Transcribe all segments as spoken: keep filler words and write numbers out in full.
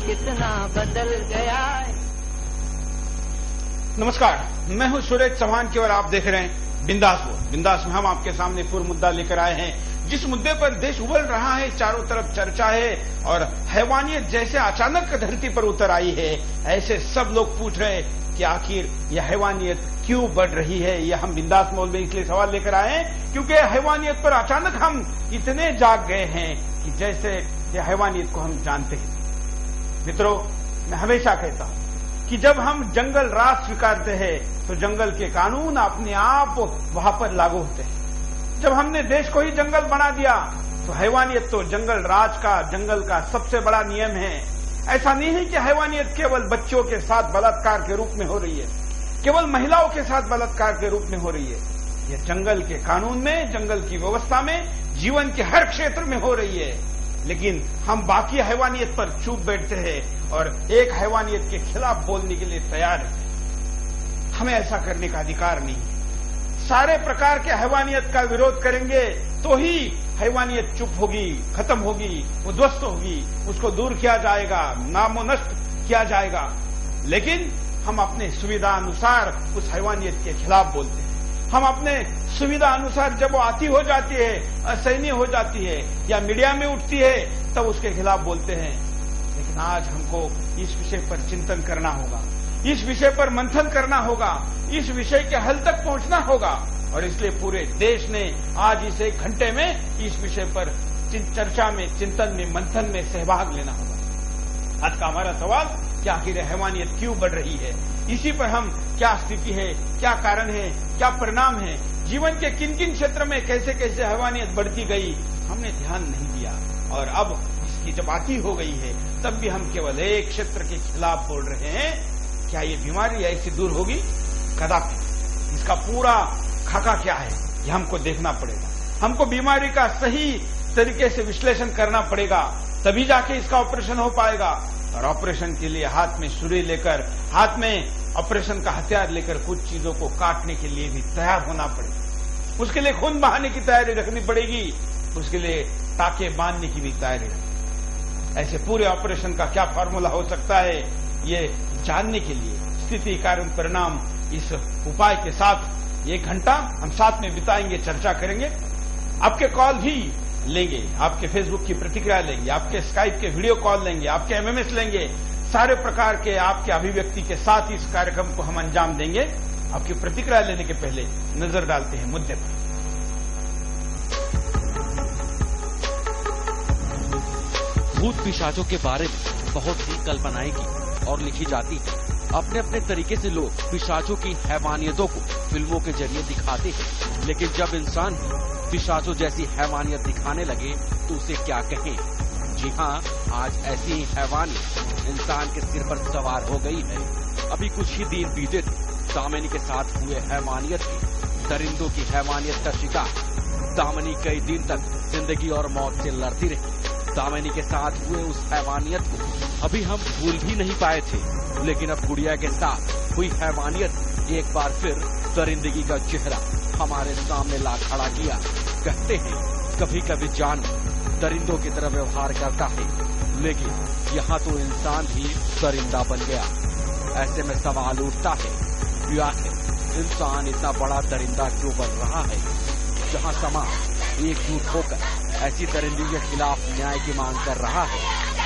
कितना बदल गया है। नमस्कार, मैं हूं सुरेश चौहान केवल आप देख रहे हैं बिंदास बोल। बिंदास में हम आपके सामने पूर्ण मुद्दा लेकर आए हैं, जिस मुद्दे पर देश उबल रहा है, चारों तरफ चर्चा है और हैवानियत जैसे अचानक धरती पर उतर आई है। ऐसे सब लोग पूछ रहे हैं कि आखिर यह हैवानियत क्यों बढ़ रही है। यह हम बिंदास मोल में इसलिए सवाल लेकर आए हैं क्योंकि हैवानियत पर अचानक हम इतने जाग गए हैं कि जैसे यह हैवानियत को हम जानते हैं। मित्रों, मैं हमेशा कहता हूं कि जब हम जंगल राज स्वीकारते हैं तो जंगल के कानून अपने आप वहां पर लागू होते हैं। जब हमने देश को ही जंगल बना दिया तो हैवानियत तो जंगल राज का, जंगल का सबसे बड़ा नियम है। ऐसा नहीं है कि हैवानियत केवल बच्चों के साथ बलात्कार के रूप में हो रही है, केवल महिलाओं के साथ बलात्कार के रूप में हो रही है। यह जंगल के कानून में, जंगल की व्यवस्था में, जीवन के हर क्षेत्र में हो रही है। लेकिन हम बाकी हैवानियत पर चुप बैठते हैं और एक हैवानियत के खिलाफ बोलने के लिए तैयार है। हमें ऐसा करने का अधिकार नहीं है। सारे प्रकार के हैवानियत का विरोध करेंगे तो ही हैवानियत चुप होगी, खत्म होगी, उद्ध्वस्त होगी, उसको दूर किया जाएगा, नामो नष्ट किया जाएगा। लेकिन हम अपने सुविधा अनुसार उस हैवानियत के खिलाफ बोलते हैं। हम अपने सुविधा अनुसार जब वो आती हो जाती है, असहनीय हो जाती है या मीडिया में उठती है, तब उसके खिलाफ बोलते हैं। लेकिन आज हमको इस विषय पर चिंतन करना होगा, इस विषय पर मंथन करना होगा, इस विषय के हल तक पहुंचना होगा। और इसलिए पूरे देश ने आज इस एक घंटे में इस विषय पर चर्चा में, चिंतन में, मंथन में सहभाग लेना होगा। आज का हमारा सवाल कि आखिर हैवानियत क्यों बढ़ रही है, इसी पर हम क्या स्थिति है, क्या कारण है, क्या परिणाम है, जीवन के किन किन क्षेत्र में कैसे कैसे हैवानियत बढ़ती गई, हमने ध्यान नहीं दिया। और अब इसकी जब आती हो गई है तब भी हम केवल एक क्षेत्र के खिलाफ बोल रहे हैं। क्या ये बीमारी ऐसी दूर होगी? कदापि। इसका पूरा खाका क्या है ये हमको देखना पड़ेगा। हमको बीमारी का सही तरीके से विश्लेषण करना पड़ेगा, तभी जाके इसका ऑपरेशन हो पाएगा। और ऑपरेशन के लिए हाथ में छुरी लेकर, हाथ में ऑपरेशन का हथियार लेकर कुछ चीजों को काटने के लिए भी तैयार होना पड़ेगा। उसके लिए खून बहाने की तैयारी रखनी पड़ेगी, उसके लिए टाके बांधने की भी तैयारी रखनी। ऐसे पूरे ऑपरेशन का क्या फॉर्मूला हो सकता है, ये जानने के लिए स्थिति, कारण, परिणाम, इस उपाय के साथ एक घंटा हम साथ में बिताएंगे, चर्चा करेंगे। आपके कॉल भी लेंगे, आपके फेसबुक की प्रतिक्रिया लेंगे, आपके स्काइप के वीडियो कॉल लेंगे, आपके एमएमएस लेंगे। सारे प्रकार के आपके अभिव्यक्ति के साथ इस कार्यक्रम को हम अंजाम देंगे। आपकी प्रतिक्रिया लेने के पहले नजर डालते हैं मुद्दे पर। भूत पिशाचों के बारे में बहुत सी कल्पनाएं की और लिखी जाती है। अपने अपने तरीके से लोग पिशाचों की हैवानियतों को फिल्मों के जरिए दिखाते हैं, लेकिन जब इंसान पिशाचों जैसी हैवानियत दिखाने लगे तो उसे क्या कहें। जी हाँ, आज ऐसी ही हैवानियत इंसान के सिर पर सवार हो गई है। अभी कुछ ही दिन बीते थे, दामिनी के साथ हुए हैवानियत की, दरिंदों की हैवानियत का शिकार। दामिनी कई दिन तक जिंदगी और मौत से लड़ती रही। दामिनी के साथ हुए उस हैवानियत को अभी हम भूल भी नहीं पाए थे, लेकिन अब गुड़िया के साथ हुई हैवानियत एक बार फिर दरिंदगी का चेहरा हमारे सामने ला खड़ा किया। कहते हैं कभी कभी जानवर दरिंदों की तरह व्यवहार करता है, लेकिन यहाँ तो इंसान भी दरिंदा बन गया। ऐसे में सवाल उठता है, आखिर इंसान इतना बड़ा दरिंदा क्यों बन रहा है? जहाँ समाज एकजुट होकर ऐसी दरिंदगी के खिलाफ न्याय की मांग कर रहा है,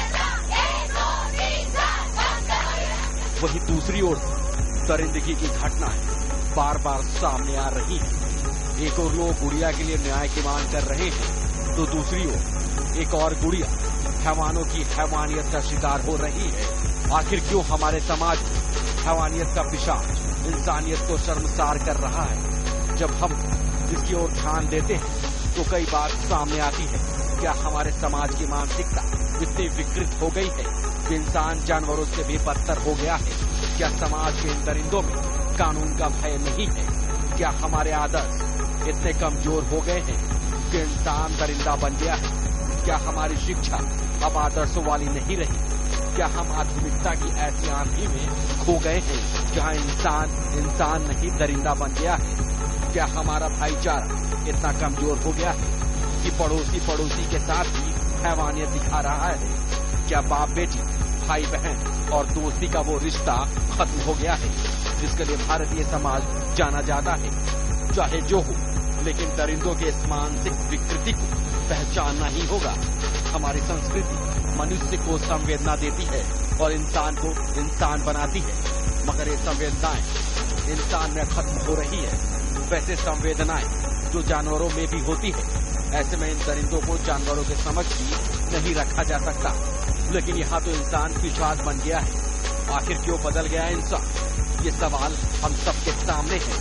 वही दूसरी ओर दरिंदगी की घटनाएं बार बार सामने आ रही है। एक और लोग गुड़िया के लिए न्याय की मांग कर रहे हैं, तो दूसरी ओर एक और गुड़िया हैवानों की हैवानियत का शिकार हो रही है। आखिर क्यों हमारे समाज में हैवानियत का पिशाच इंसानियत को शर्मसार कर रहा है? जब हम इसकी ओर ध्यान देते हैं तो कई बात सामने आती है। क्या हमारे समाज की मानसिकता इतनी विकृत हो गई है कि इंसान जानवरों से भी बदतर हो गया है? क्या समाज के इन दरिंदों में कानून का भय नहीं है? क्या हमारे आदर्श इतने कमजोर हो गए हैं कि इंसान दरिंदा बन गया है? क्या हमारी शिक्षा अब आदर्शों वाली नहीं रही? क्या हम आधुनिकता की ऐसी आंधी में खो गए हैं जहाँ इंसान इंसान नहीं दरिंदा बन गया है? क्या हमारा भाईचारा इतना कमजोर हो गया है कि पड़ोसी पड़ोसी के साथ ही हैवानियत दिखा रहा है? क्या बाप बेटी भाई बहन और दोस्ती का वो रिश्ता खत्म हो गया है जिसके लिए भारतीय समाज जाना जाता है। चाहे जो हो, लेकिन दरिंदों के इस मानसिक विकृति को पहचानना ही होगा। हमारी संस्कृति मनुष्य को संवेदना देती है और इंसान को इंसान बनाती है, मगर ये संवेदनाएं इंसान में खत्म हो रही है। वैसे संवेदनाएं जो जानवरों में भी होती है, ऐसे में इन दरिंदों को जानवरों के समक्ष भी नहीं रखा जा सकता। लेकिन यहाँ तो इंसान पिशाच बन गया है। आखिर क्यों बदल गया है इंसान? ये सवाल हम सबके सामने है।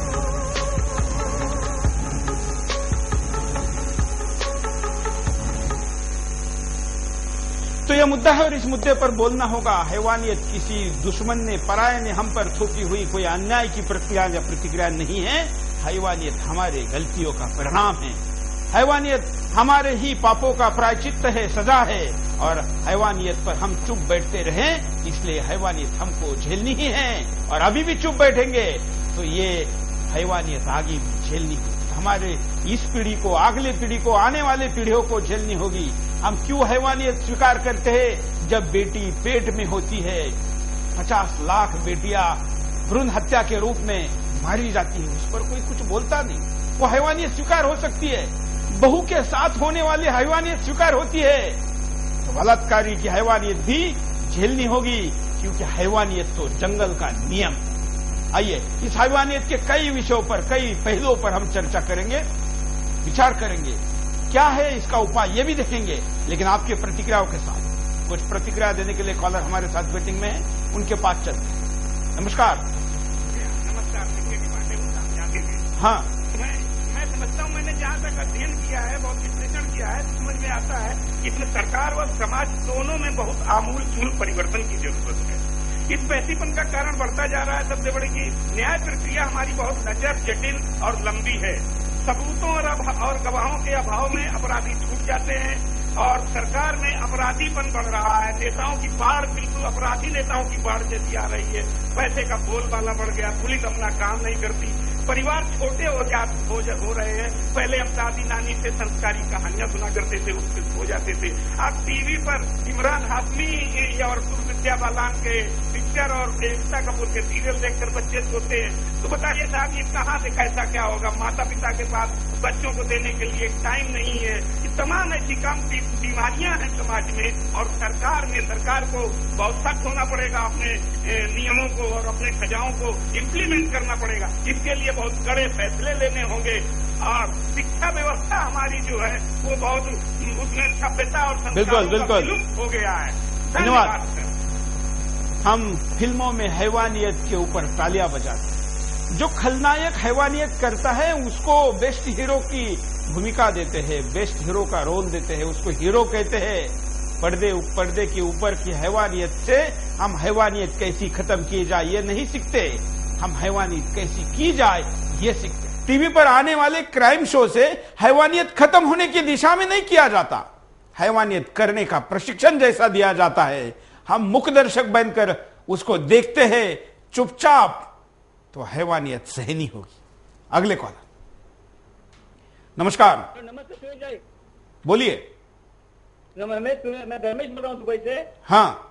तो यह मुद्दा है और इस मुद्दे पर बोलना होगा। हैवानियत किसी दुश्मन ने, पराये ने हम पर थोपी हुई कोई अन्याय की प्रक्रिया या प्रतिक्रिया नहीं है। हैवानियत हमारे गलतियों का परिणाम है। हैवानियत हमारे ही पापों का प्रायश्चित्त है, सजा है। और हैवानियत पर हम चुप बैठते रहें, इसलिए हैवानियत हमको झेलनी ही है। और अभी भी चुप बैठेंगे तो ये हैवानियत आगे भी झेलनी होगी। हमारे इस पीढ़ी को, अगले पीढ़ी को, आने वाले पीढ़ियों को झेलनी होगी। हम क्यों हैवानियत स्वीकार करते हैं? जब बेटी पेट में होती है, पचास लाख बेटियां भ्रूण हत्या के रूप में मारी जाती है, उस पर कोई कुछ बोलता नहीं। वो हैवानियत स्वीकार हो सकती है। बहू के साथ होने वाली हैवानियत स्वीकार होती है, तो बलात्कारी की हैवानियत भी झेलनी होगी, क्योंकि हैवानियत तो जंगल का नियम। आइए इस हैवानियत के कई विषयों पर, कई पहलुओं पर हम चर्चा करेंगे, विचार करेंगे। क्या है इसका उपाय ये भी देखेंगे, लेकिन आपके प्रतिक्रियाओं के साथ। कुछ प्रतिक्रिया देने के लिए कॉलर हमारे साथ मीटिंग में है, उनके पास चलते हैं। नमस्कार। नमस्कार। हाँ, मैं मैं समझता हूँ, मैंने जहाँ तक अध्ययन किया है, बहुत विश्लेषण किया है, तो समझ में आता है कि इसमें सरकार और समाज दोनों में बहुत आमूल चूल परिवर्तन की जरूरत है। इस पैसीपन का कारण बढ़ता जा रहा है सबसे बड़ी की न्याय प्रक्रिया हमारी बहुत नजर जटिल और लंबी है। सबूतों और, और गवाहों के अभाव में अपराधी छूट जाते हैं और सरकार में अपराधीपन बढ़ रहा है। नेताओं की बाढ़, बिल्कुल अपराधी नेताओं की बाढ़ जैसी आ रही है। पैसे का बोलबाला बढ़ गया, पुलिस अपना काम नहीं करती, परिवार छोटे हो जा हो, हो रहे हैं। पहले हम दादी नानी से संस्कारी कहानियां सुना करते थे, उससे हो जाते थे। अब टीवी पर इमरान हाशमी और विद्या बालान के पिक्चर और एकता कपूर के सीरियल देखकर बच्चे सोते हैं। तो बताइए साहब, ये कहाँ से कैसा क्या होगा? माता पिता के पास बच्चों को देने के लिए टाइम नहीं है। ये तमाम ऐसी कम बीमारियां हैं समाज में, और सरकार में सरकार को बहुत सख्त होना पड़ेगा। अपने नियमों को और अपने सजाओं को इम्प्लीमेंट करना पड़ेगा। इसके लिए बहुत कड़े फैसले लेने होंगे। और शिक्षा व्यवस्था हमारी जो है वो बहुत, उसमें सभ्यता और संस्कारों का विलुप्त हो गया है। धन्यवाद। हम फिल्मों में हैवानियत के ऊपर तालियां बजाते हैं। जो खलनायक हैवानियत करता है उसको बेस्ट हीरो की भूमिका देते हैं, बेस्ट हीरो का रोल देते हैं, उसको हीरो कहते हैं। पर्दे पर्दे के ऊपर की हैवानियत से हम हैवानियत कैसी खत्म की जाए ये नहीं सीखते, हम हैवानियत कैसी की जाए ये सीखते। टीवी पर आने वाले क्राइम शो से हैवानियत खत्म होने की दिशा में नहीं किया जाता, हैवानियत करने का प्रशिक्षण जैसा दिया जाता है। हम मुख्य दर्शक बनकर उसको देखते हैं चुपचाप, तो हैवानियत सहनी होगी। अगले कॉलर। नमस्कार। नमस्ते सुरेश भाई। बोलिए। मैं मैं धर्मेश बोल रहा हूँ दुबई से। हाँ।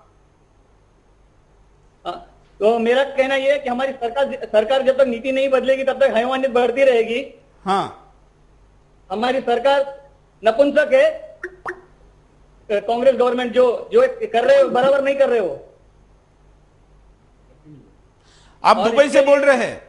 आ, तो मेरा कहना यह है कि हमारी सरकार सरकार जब तक नीति नहीं बदलेगी तब तक हैवानियत बढ़ती रहेगी। हाँ। हमारी सरकार नपुंसक है। कांग्रेस गवर्नमेंट जो जो कर रहे हो बराबर नहीं कर रहे हो। आप दुबई से बोल रहे हैं?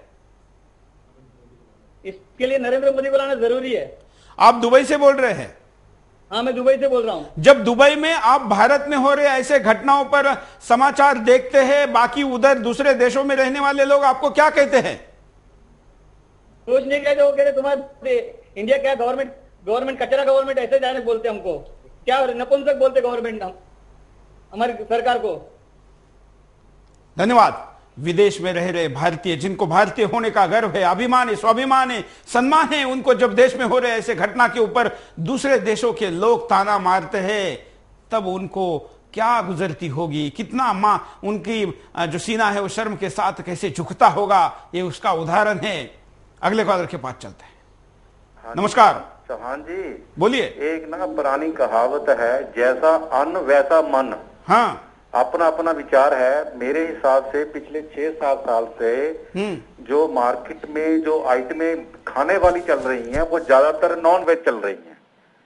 इसके लिए नरेंद्र मोदी बुलाना जरूरी है। आप दुबई से बोल रहे हैं? हाँ, मैं दुबई से बोल रहा हूं। जब दुबई में आप भारत में हो रहे ऐसे घटनाओं पर समाचार देखते हैं, बाकी उधर दूसरे देशों में रहने वाले लोग आपको क्या कहते हैं? कुछ नहीं कहते, वो कहते तुम्हारे इंडिया क्या गवर्नमेंट गवर्नमेंट कचरा गवर्नमेंट ऐसे जाने बोलते हमको, क्या नपुंसक बोलते गवर्नमेंट हम हमारी सरकार को। धन्यवाद। विदेश में रह रहे भारतीय, जिनको भारतीय होने का गर्व है, अभिमान है, स्वाभिमान है, सम्मान है, उनको जब देश में हो रहे ऐसे घटना के ऊपर दूसरे देशों के लोग ताना मारते हैं, तब उनको क्या गुजरती होगी, कितना मां उनकी जो सीना है वो शर्म के साथ कैसे झुकता होगा, ये उसका उदाहरण है। अगले कॉलर के पास चलते हैं। हाँ, नमस्कार। चौहान जी बोलिए। एक ना पुरानी कहावत है, जैसा अन्न वैसा मन। हाँ। अपना अपना विचार है। मेरे हिसाब से पिछले छह सात साल से जो मार्केट में जो आइटमें खाने वाली चल रही हैं वो ज्यादातर नॉन वेज चल रही हैं।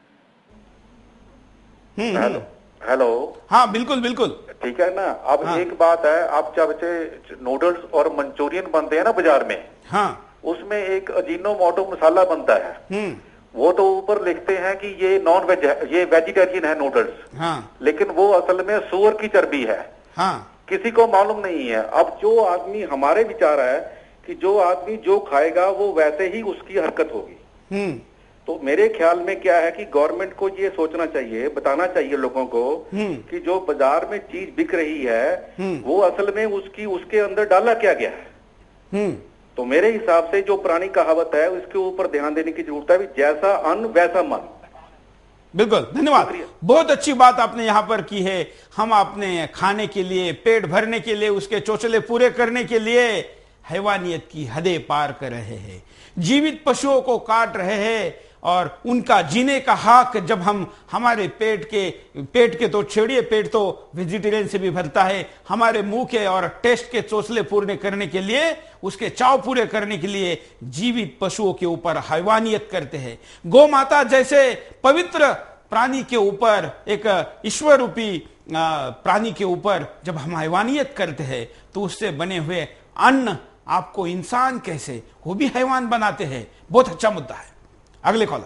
हेलो हेलो हाँ बिल्कुल बिल्कुल ठीक है ना। अब हाँ। एक बात है, आप जब से नूडल्स और मंचूरियन बनते हैं ना बाजार में, हाँ उसमें एक अजीनोमोटो मसाला बनता है, वो तो ऊपर लिखते हैं कि ये नॉन वेज है, ये वेजिटेरियन है नूडल्स, हाँ। लेकिन वो असल में सूअर की चर्बी है, हाँ। किसी को मालूम नहीं है। अब जो आदमी, हमारे विचार है कि जो आदमी जो खाएगा वो वैसे ही उसकी हरकत होगी। तो मेरे ख्याल में क्या है कि गवर्नमेंट को ये सोचना चाहिए, बताना चाहिए लोगों को कि जो बाजार में चीज बिक रही है वो असल में उसकी उसके अंदर डाला क्या गया है। तो मेरे हिसाब से जो पुरानी कहावत है उसके ऊपर ध्यान देने की जरूरत है, भी जैसा अन्न वैसा मन। बिल्कुल, धन्यवाद। बहुत अच्छी बात आपने यहां पर की है। हम अपने खाने के लिए, पेट भरने के लिए, उसके चोचले पूरे करने के लिए हैवानियत की हदें पार कर रहे हैं, जीवित पशुओं को काट रहे हैं और उनका जीने का हक जब हम हमारे पेट के पेट के तो छेड़िए, पेट तो वेजिटेरियन से भी भरता है, हमारे मुंह के और टेस्ट के चोचले पूरे करने के लिए, उसके चाव पूरे करने के लिए जीवित पशुओं के ऊपर हैवानियत करते हैं। गौ माता जैसे पवित्र प्राणी के ऊपर, एक ईश्वर रूपी प्राणी के ऊपर जब हम हैवानियत करते हैं तो उससे बने हुए अन्न आपको इंसान कैसे, वो भी हैवान बनाते हैं। बहुत अच्छा मुद्दा है। अगले कॉलर।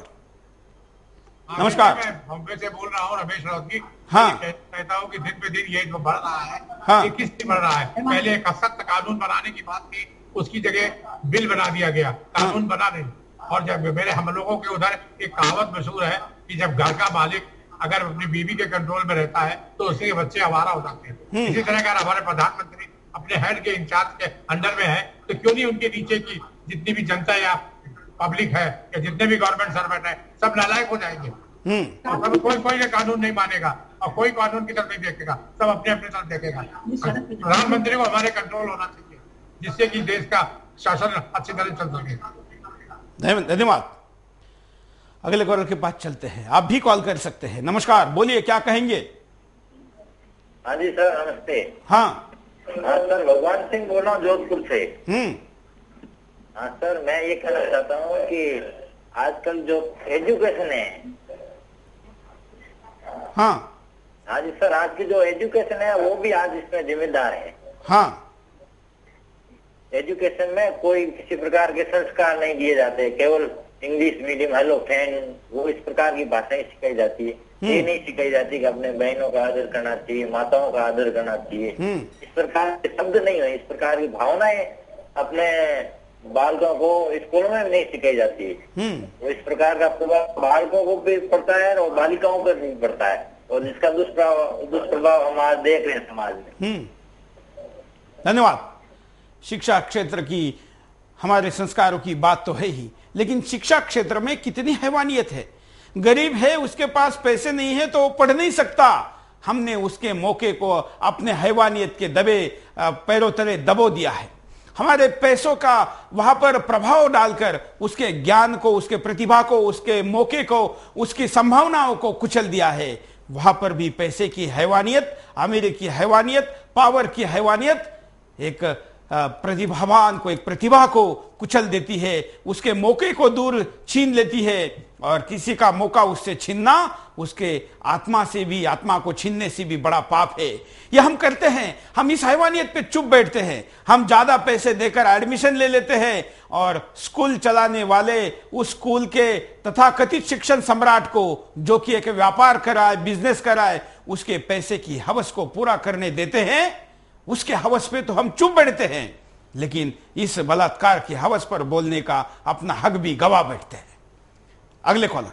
नमस्कार, मैं बॉम्बे से बोल रहा हूँ, रमेश राउत की। हाँ कहता हूँ कि दिन पे दिन ये जो बढ़ रहा है, हाँ। ये किस लिए बढ़ रहा है? पहले एक सख्त कानून बनाने की बात थी, उसकी जगह बिल बना दिया गया, कानून हाँ। बना नहीं। और जब मेरे हम लोगों के उधर एक कहावत मशहूर है कि जब घर का मालिक अगर अपनी बीवी के कंट्रोल में रहता है तो उसके बच्चे आवारा हो जाते हैं। इसी तरह अगर हमारे प्रधानमंत्री अपने हेड के इंचार्ज के अंडर में है तो क्यों नहीं उनके नीचे की जितनी भी जनता या पब्लिक है या जितने भी गवर्नमेंट सर्वेंट है सब नालायक हो जाएंगे। और सब कोई कोई कानून नहीं मानेगा और कोई कानून की तरफ नहीं देखेगा, सब अपने अपने तरफ देखेगा। प्रधानमंत्री को हमारे कंट्रोल होना चाहिए जिससे कि देश का शासन अच्छी तरह चल सके। धन्यवाद। अगले कॉलर के पास चलते हैं। आप भी कॉल कर सकते हैं। नमस्कार, बोलिए, क्या कहेंगे? हाँ जी सर, नमस्ते। हाँ हाँ सर, भगवान सिंह बोल रहा हूँ जोधपुर से। हम्म हाँ सर, मैं ये कहना चाहता हूँ कि आजकल जो एजुकेशन है, हाँ हाँ जी सर, आज की जो एजुकेशन है वो भी आज इसमें जिम्मेदार है। हाँ, एजुकेशन में कोई किसी प्रकार के संस्कार नहीं दिए जाते, केवल इंग्लिश मीडियम, हेलो फ्रेंड, वो इस प्रकार की भाषाएं सिखाई जाती है। ये नहीं सिखाई जाती कि अपने बहनों का आदर करना चाहिए, माताओं का आदर करना चाहिए। इस प्रकार के शब्द नहीं है, इस प्रकार की भावनाएं अपने बालकों को स्कूलों में नहीं सिखाई जाती है। तो इस प्रकार का प्रभाव बालकों को भी पड़ता है और बालिकाओं पर भी पड़ता है, और जिसका दुष्प्रभाव दुष्प्रभाव हम आज देख रहे हैं समाज में। धन्यवाद। शिक्षा क्षेत्र की, हमारे संस्कारों की बात तो है ही, लेकिन शिक्षा क्षेत्र में कितनी हैवानियत है। गरीब है, उसके पास पैसे नहीं है तो वो पढ़ नहीं सकता। हमने उसके मौके को अपने हैवानियत के दबे पैरों तले दबो दिया है। हमारे पैसों का वहां पर प्रभाव डालकर उसके ज्ञान को, उसके प्रतिभा को, उसके मौके को, उसकी संभावनाओं को कुचल दिया है। वहां पर भी पैसे की हैवानियत, अमीरी की हैवानियत, पावर की हैवानियत एक प्रतिभावान को, एक प्रतिभा को कुचल देती है, उसके मौके को दूर छीन लेती है। और किसी का मौका उससे छीनना उसके आत्मा से भी, आत्मा को छीनने से भी बड़ा पाप है। यह हम करते हैं। हम इस हैवानियत पे चुप बैठते हैं। हम ज्यादा पैसे देकर एडमिशन ले लेते हैं और स्कूल चलाने वाले उस स्कूल के तथाकथित शिक्षण सम्राट को, जो कि एक व्यापार कराए, बिजनेस कराए, उसके पैसे की हवस को पूरा करने देते हैं। उसके हवस पे तो हम चुप बैठते हैं, लेकिन इस बलात्कार की हवस पर बोलने का अपना हक भी गवा बैठते हैं। अगले कॉलर।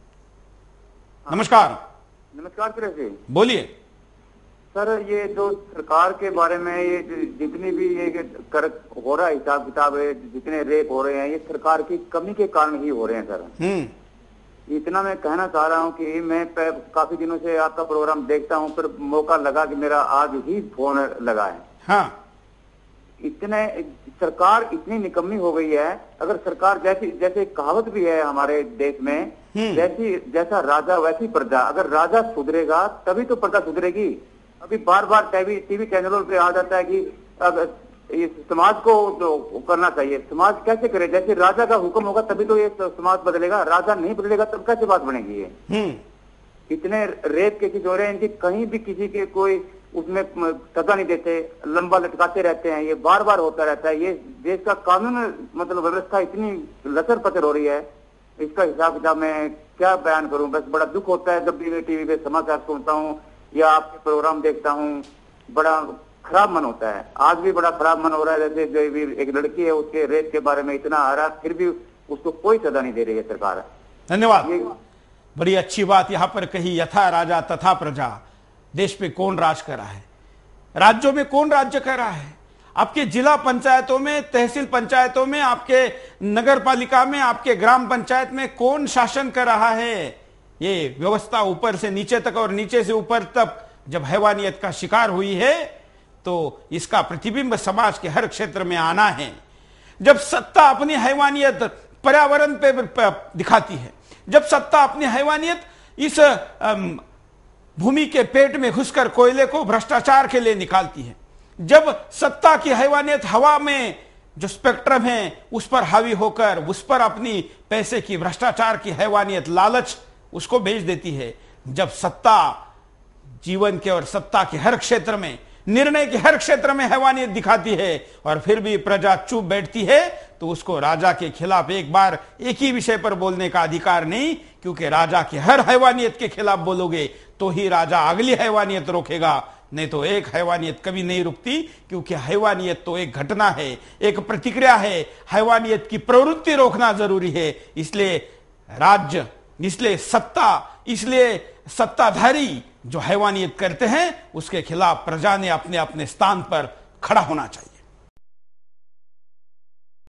नमस्कार। नमस्कार सर जी, बोलिए। सर, ये जो सरकार के बारे में ये जितनी भी ये कर हो रहा है, हिसाब किताब है, जितने रेप हो रहे हैं, ये सरकार की कमी के कारण ही हो रहे हैं सर। हम्म इतना मैं कहना चाह रहा हूँ कि मैं काफी दिनों से आपका प्रोग्राम देखता हूँ, फिर मौका लगा कि मेरा आज ही फोन लगा है। हाँ, इतने सरकार इतनी निकम्मी हो गई है। अगर सरकार जैसी, जैसे कहावत भी है हमारे देश में, जैसी जैसा राजा वैसी प्रजा। अगर राजा सुधरेगा तभी तो प्रजा सुधरेगी। अभी बार बार टीवी टीवी चैनलों पे आ जाता है कि अब इस समाज को तो करना चाहिए। समाज कैसे करे? जैसे राजा का हुक्म होगा तभी तो ये समाज बदलेगा, राजा नहीं बदलेगा तब कैसे बात बनेगी? ये इतने रेप केसेस हो रहे हैं, इनकी कहीं भी किसी के कोई उसमें सजा नहीं देते, लंबा लटकाते रहते हैं, ये बार बार होता रहता है। ये देश का कानून मतलब व्यवस्था इतनी लचर पचर हो रही है, इसका हिसाब किताब मैं क्या बयान करूं। बस बड़ा दुख होता है जब भी मैं टीवी पे समाचार सुनता हूं या आपके प्रोग्राम देखता हूं, बड़ा खराब मन होता है। आज भी बड़ा खराब मन हो रहा है, जैसे जो भी एक लड़की है उसके रेप के बारे में इतना आ रहा है, फिर भी उसको कोई सजा नहीं दे रही है सरकार। धन्यवाद। बड़ी अच्छी बात यहाँ पर कही, यथा राजा तथा प्रजा। देश पे कौन राज कर रहा है? राज्यों में कौन राज्य कर रहा है? आपके जिला पंचायतों में, तहसील पंचायतों में, आपके नगर पालिका में, आपके ग्राम पंचायत में कौन शासन कर रहा है? ये व्यवस्था ऊपर से नीचे तक और नीचे से ऊपर तक जब हैवानियत का शिकार हुई है तो इसका प्रतिबिंब समाज के हर क्षेत्र में आना है। जब सत्ता अपनी हैवानियत पर्यावरण पे दिखाती है, जब सत्ता अपनी हैवानियत इस भूमि के पेट में घुसकर कोयले को भ्रष्टाचार के लिए निकालती है, जब सत्ता की हैवानियत हवा में जो स्पेक्ट्रम है उस पर हावी होकर उस पर अपनी पैसे की भ्रष्टाचार की हैवानियत लालच उसको भेज देती है, जब सत्ता जीवन के और सत्ता के हर क्षेत्र में, निर्णय के हर क्षेत्र में हैवानियत दिखाती है और फिर भी प्रजा चुप बैठती है, तो उसको राजा के खिलाफ एक बार एक ही विषय पर बोलने का अधिकार नहीं, क्योंकि राजा के हर हैवानियत के खिलाफ बोलोगे तो ही राजा अगली हैवानियत रोकेगा, नहीं तो एक हैवानियत कभी नहीं रुकती। क्योंकि हैवानियत तो एक घटना है, एक प्रतिक्रिया है, हैवानियत की प्रवृत्ति रोकना जरूरी है। इसलिए राज्य, इसलिए सत्ता, इसलिए सत्ताधारी जो हैवानियत करते हैं उसके खिलाफ प्रजा ने अपने अपने स्थान पर खड़ा होना चाहिए।